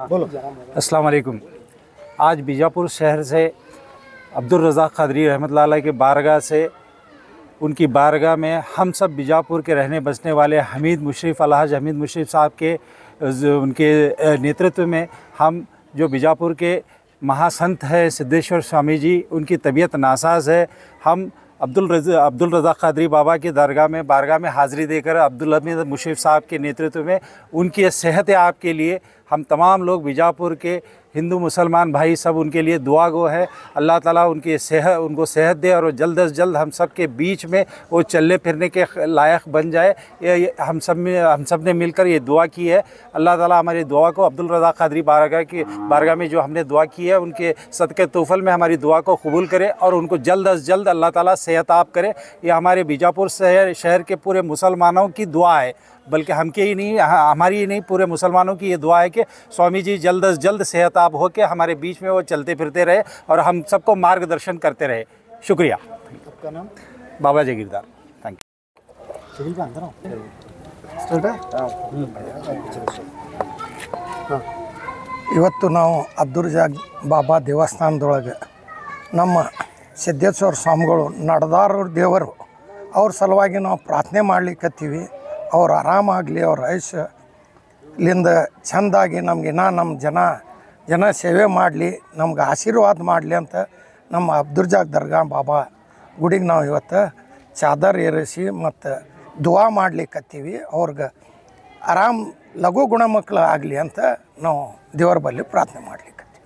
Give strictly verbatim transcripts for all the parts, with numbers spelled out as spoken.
बोलो। अस्सलाम वालेकुम। आज बीजापुर शहर से अब्दुल रज़ाक क़ादरी रहमतुल्लाह अलैह के बारगाह से उनकी बारगाह में हम सब बीजापुर के रहने बसने वाले हमीद मुशर्रफ अलहाज हमीद मुशर्रफ साहब के उनके नेतृत्व में हम जो बीजापुर के महासंत है सिद्धेश्वर स्वामी जी, उनकी तबीयत नासाज है, हम अब्दुल रज़ा अब्दुल रज़ाक क़ादरी बाबा की दरगाह में बारगाह में हाज़िरी देकर अब्दुल हमीद मुशर्रफ साहब के नेतृत्व में उनकी सेहत याब के लिए हम तमाम लोग बीजापुर के हिंदू मुसलमान भाई सब उनके लिए दुआ गो है। अल्लाह ताला उनकी सेहत उनको सेहत दे और जल्द अज जल्द हम सब के बीच में वो चलने फिरने के लायक बन जाए। ये हम सब में हम सब ने मिलकर ये दुआ की है। अल्लाह ताला हमारी दुआ को अब्दुल रज़ाक क़ादरी बारगाह की बारगाह में जो हमने दुआ की है उनके सदक़े तौफ़ल में हमारी दुआ को कबूल करे और उनको जल्द अज जल्द अल्लाह ताला सेहत-याब करे। ये हमारे बीजापुर शहर शहर के पूरे मुसलमानों की दुआ है, बल्कि हम के ही नहीं हमारी ही नहीं पूरे मुसलमानों की ये दुआ है कि स्वामी जी जल्द अज जल्द सेहत-याब हो के हमारे बीच में वो चलते फिरते रहे और हम सबको मार्गदर्शन करते रहे। शुक्रिया। आपका नाम? बाबा जगीरदार। Thank you. ಇವತ್ತು ನಾವು ಅಬ್ದುಲ್ ರಜಾಕ್ ಬಾಬಾ ದೇವಸ್ಥಾನದೊಳಗೆ ನಮ್ಮ ಸಿದ್ದೇಶ್ವರ ಸ್ವಾಮಿಗಳು ನಡೆದಾರವ್ರ ದೇವರು ಅವ್ರ ಸಲುವಾಗಿ ನಾವು ಪ್ರಾರ್ಥನೆ ಮಾಡ್ಲಿಕ್ಕತ್ತೀವಿ. ಅವ್ರು ಆರಾಮಾಗಲಿ, ಅವ್ರ ಆಯುಷ್ಯಲಿಂದ ಚೆಂದಾಗಿ ನಮ್ಗೆ ಇನ್ನೂ ನಮ್ಮ ಜನ ಜನ ಸೇವೆ ಮಾಡಲಿ, ನಮ್ಗೆ ಆಶೀರ್ವಾದ ಮಾಡಲಿ ಅಂತ ನಮ್ಮ ಅಬ್ದುಲ್ ರಜಾಕ್ ದರ್ಗಾ ಬಾಬಾ ಗುಡಿಗೆ ನಾವು ಇವತ್ತು ಚಾದರ್ ಏರಿಸಿ ಮತ್ತು ದುವಾ ಮಾಡ್ಲಿಕ್ಕತ್ತೀವಿ. ಅವ್ರಿಗೆ ಆರಾಮ್ ಲಘು ಗುಣಮಕ್ಕಳು ಆಗಲಿ ಅಂತ ನಾವು ದೇವರ ಬಳಿ ಪ್ರಾರ್ಥನೆ ಮಾಡ್ಲಿಕ್ಕತ್ತೀವಿ.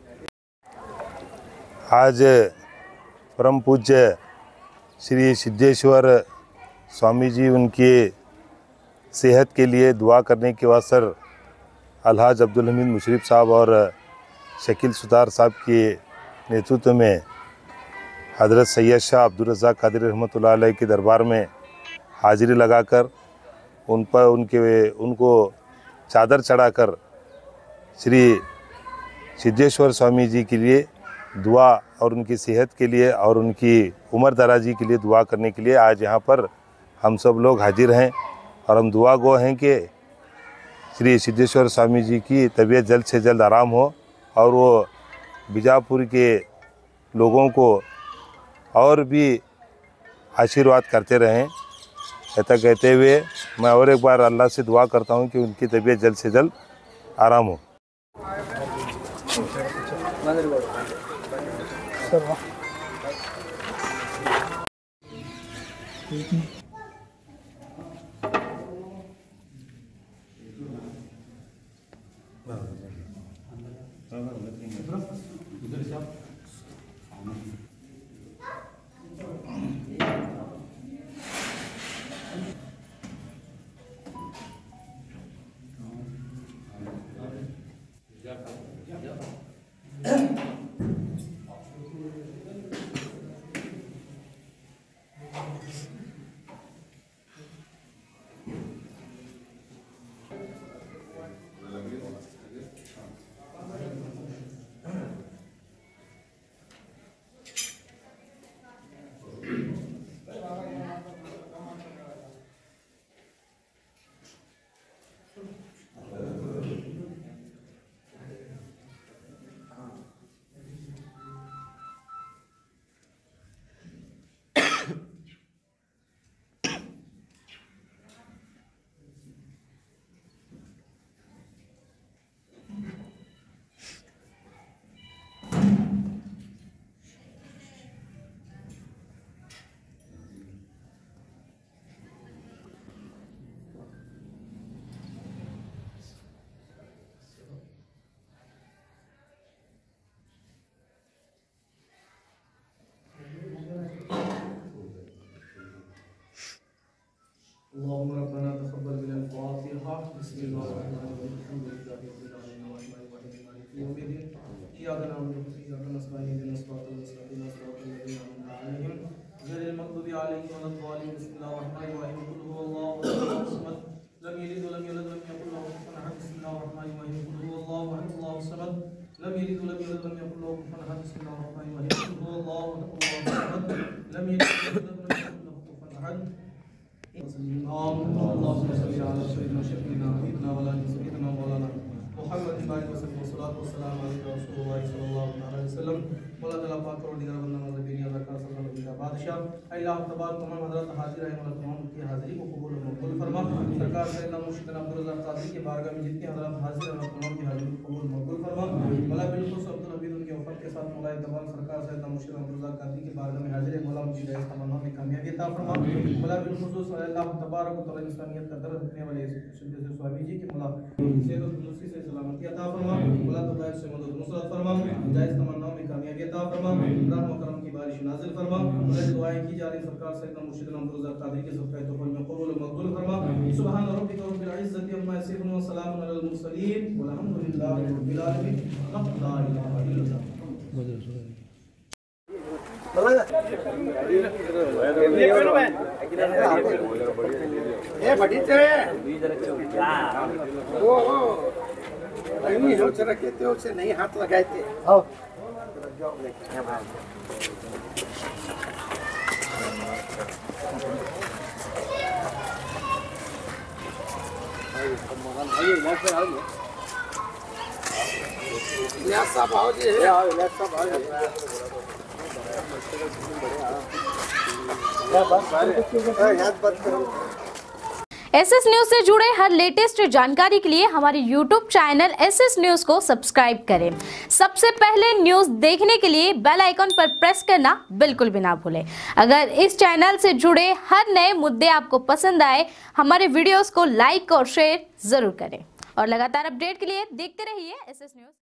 आज परम पूज्य श्री सिद्धेश्वर स्वामी जी उनके सेहत के लिए दुआ करने के वास्ते अलहाज अब्दुल हमीद मुशर्रफ साहब और शकील सुतार साहब के नेतृत्व में हज़रत सैयद शाह अब्दुल रज़ाक क़ादरी रहमतुल्लाह अलैह के दरबार में हाज़िरी लगाकर उन पर उनके उनको चादर चढ़ाकर श्री सिद्धेश्वर स्वामी जी के लिए दुआ और उनकी सेहत के लिए और उनकी उम्र दराजी के लिए दुआ करने के लिए आज यहाँ पर हम सब लोग हाजिर हैं और हम दुआ गो हैं कि श्री सिद्धेश्वर स्वामी जी की तबीयत जल्द से जल्द आराम हो और वो बीजापुर के लोगों को और भी आशीर्वाद करते रहें। ऐसा कहते हुए मैं और एक बार अल्लाह से दुआ करता हूँ कि उनकी तबीयत जल्द से जल्द आराम हो। اللهم ربنا تقبل من الفاتحة. بسم الله الرحمن الرحيم. الحمد لله رب العالمين الرحمن الرحيم مالك يوم الدين. إياك نعبد وإياك نستعين اهدنا الصراط المستقيم صراط الذين أنعمت عليهم غير المغضوب عليهم ولا الضالين. بسم الله الرحمن الرحيم. قل هو الله أحد الصمد لم يلد ولم يولد ولم يكن له كفوا أحد. بسم الله الرحمن الرحيم. قل هو الله أحد الله الصمد لم يلد ولم يولد ولم يكن له كفوا أحد. بسم الله الرحمن الرحيم. قل هو الله أحد الله الصمد لم يلد ولم يولد ولم يكن له كفوا أحد. اللهم صل على سيدنا شفيعنا حبيبنا ولا سيدنا مولانا मुहम्मद सल्लल्लाहु अलैहि वसल्लम मौला ताला पाक और दिगर बंदा नजबीनी अज़कार सल्लल्लाहु अलैहि बादशाह अल्लाह तबारक तमाम हज़रात हाजिर हैं मौला तमाम की हाजिरी को कबूल और मकबूल फरमा। सरकार सैयदना मुर्शिद अब्दुल रज़ाक क़ादरी के बारगाह में जितने हज़रात हाजिर हैं तमाम की हाजिरी को कबूल मकबूल फरमा। मौला बिल्कुल अब्दुल हमीद उनके वफात के साथ मौला तबारक सरकार सैयदना मुर्शिद अब्दुल रज़ाक क़ादरी के बारगाह में हाजिर है। मौला उनकी जायज़ तमन्ना में कामयाबी अता फरमा। मौला बिल्खुसूस अल्लाह तबारक व तआला इंसानियत का दर्द रखने वाले सिद्दीक़ स्वामी जी के मौला सेहत और तंदुरुस्ती से सलामती अता फरमा। मौला तबारक से मदद नुसरत फरमा। जायज़ तमन्नाओं में कामयाबी अता फरमा। रहम व करम की बारिश नाज़िल फरमा। मौला दुआएं की जा रही सरकार सैयदना मुर्शिद अब्दुल रज़ाक क़ादरी के सबका तौफीक में कबूल और मकबूल फरमा। सुभान रब्बिका रब्बिल इज़्ज़ति अम्मा यसिफून व सलामुन अलल मुरसलीन वल्हम्दुलिल्लाहि रब्बिल आलमीन। ला इलाहा इल्लल्लाह। ए बड़ी थे वो नहीं हो चला कहते उसे नहीं हाथ लगाए थे। इलियास साहब आओ जी। इलियास साहब आओ। एस एस न्यूज से जुड़े हर लेटेस्ट जानकारी के लिए हमारे YouTube channel S S news को सब्सक्राइब करें। सबसे पहले न्यूज देखने के लिए बेल आइकन पर प्रेस करना बिल्कुल भी ना भूलें। अगर इस चैनल से जुड़े हर नए मुद्दे आपको पसंद आए, हमारे वीडियोस को लाइक और शेयर जरूर करें और लगातार अपडेट के लिए देखते रहिए एस एस न्यूज।